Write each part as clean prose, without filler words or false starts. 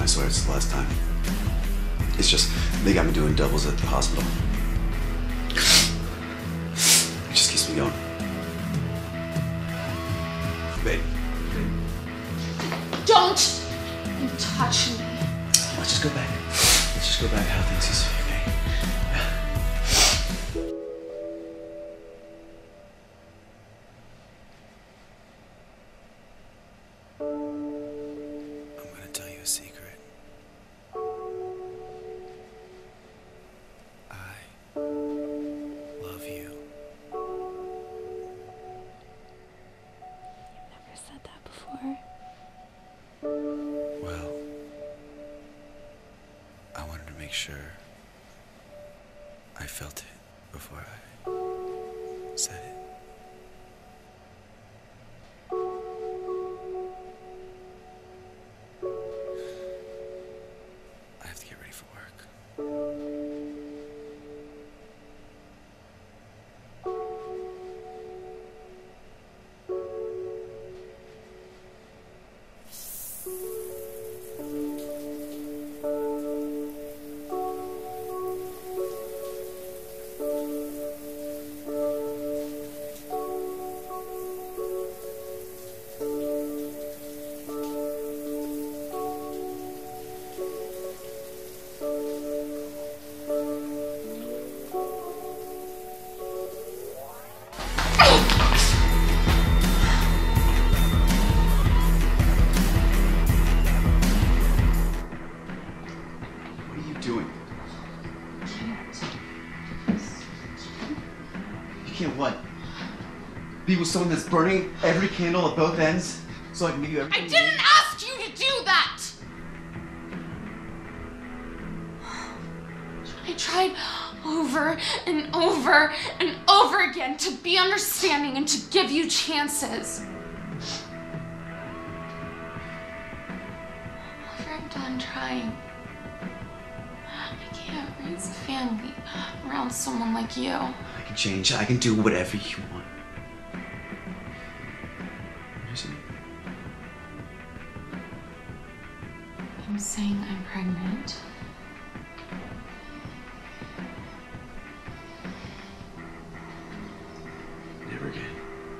I swear it's the last time. It's just, they got me doing doubles at the hospital. It just keeps me going. Babe. Don't touch me. Let's just go back. Let's just go back how things used to be, okay? I'm gonna tell you a secret. I love you. You've never said that before. Well, I wanted to make sure I felt it before I said it. I have to get ready for work. What? Be with someone that's burning every candle at both ends so I can give you everything? I didn't ask you to do that! I tried over and over and over again to be understanding and to give you chances. After I'm done trying, I can't raise a family around someone like you. I can change. I can do whatever you want. I'm saying I'm pregnant. Never again.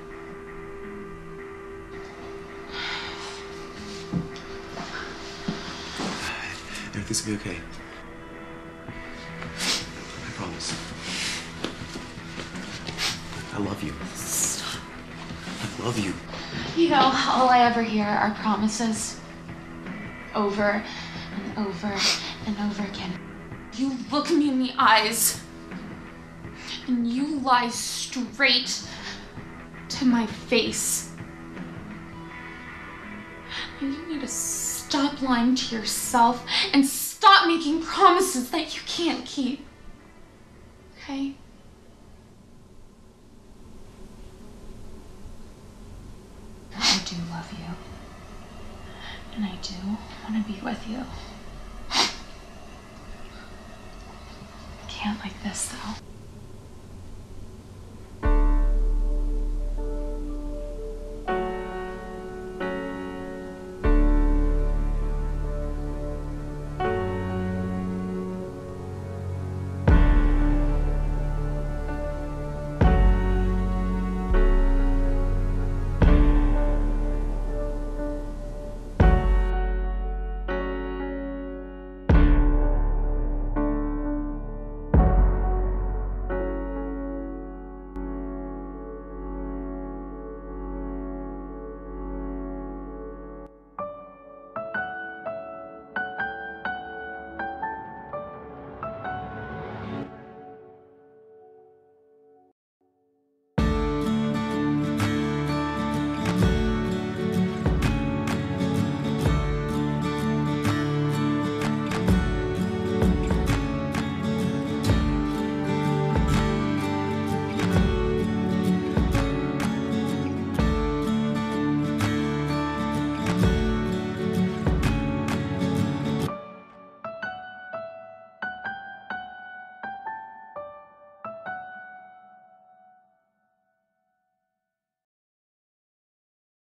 Everything's gonna be okay. I promise. I love you. Stop. I love you. You know, all I ever hear are promises. Over and over and over again. You look me in the eyes and you lie straight to my face. And you need to stop lying to yourself and stop making promises that you can't keep. Okay? I do love you. And I do want to be with you. I can't like this, though.